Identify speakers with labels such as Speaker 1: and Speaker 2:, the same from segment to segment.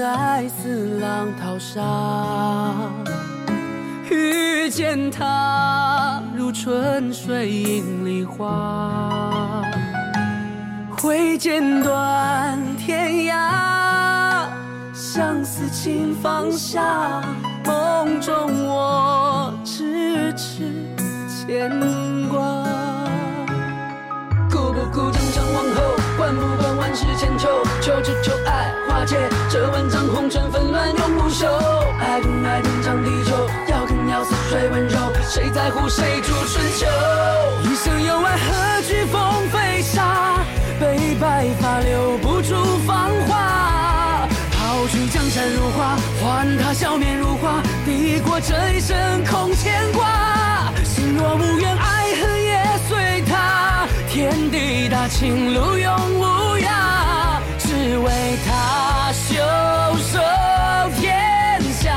Speaker 1: 寻爱似浪淘沙，遇见他如春水映梨花，挥剑断天涯，相思情放下，梦中我痴痴牵挂。顾不顾将相往后，管不管万世千秋，求只求爱化解这万丈红尘纷乱永不休。爱跟爱天长地久，要跟要似水温柔，谁在乎谁主春秋？一生有爱何惧风飞沙，悲白发留不住芳华。抛去江山如画，还他笑面如花，抵过这一生空牵挂。心若无缘，爱恨也随他，天地大情路永无涯，只为他袖手天下。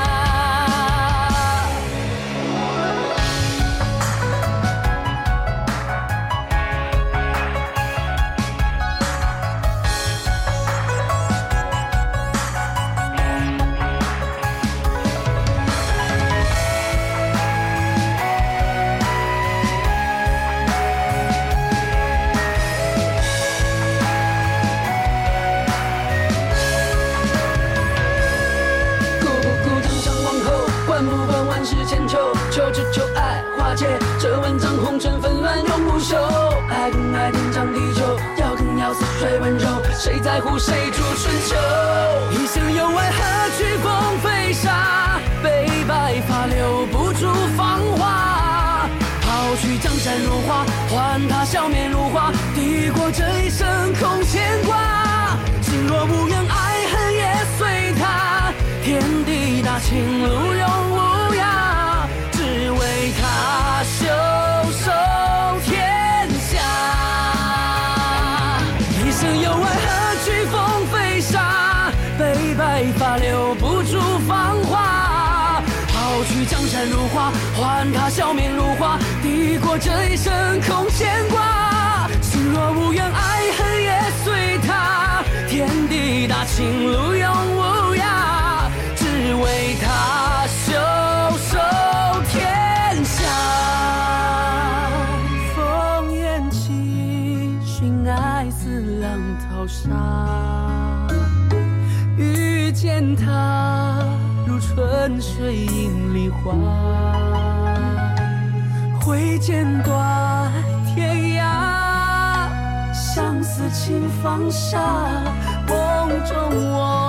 Speaker 1: 求只求爱化解这万丈红尘纷乱永不休。爱跟爱天长地久，要跟要似水温柔，谁在乎谁主春秋？一生有爱何惧风飞沙，悲白发留不住芳华。抛去江山如画，还他笑面如花，抵过这一生空牵挂。心若无缘，爱恨也随他，天地大情路永无涯，只为他袖手天下。一生有爱何惧风飞沙，悲白发留不住芳华。抛去江山如画，还他笑面如花，抵过这一生空牵挂。心若无缘，爱恨也随他，天地大情路永无涯，只为他袖手天下。烽烟起，寻爱似浪淘沙，遇见他如春水映梨花，挥剑断天涯，相思情放下，梦中我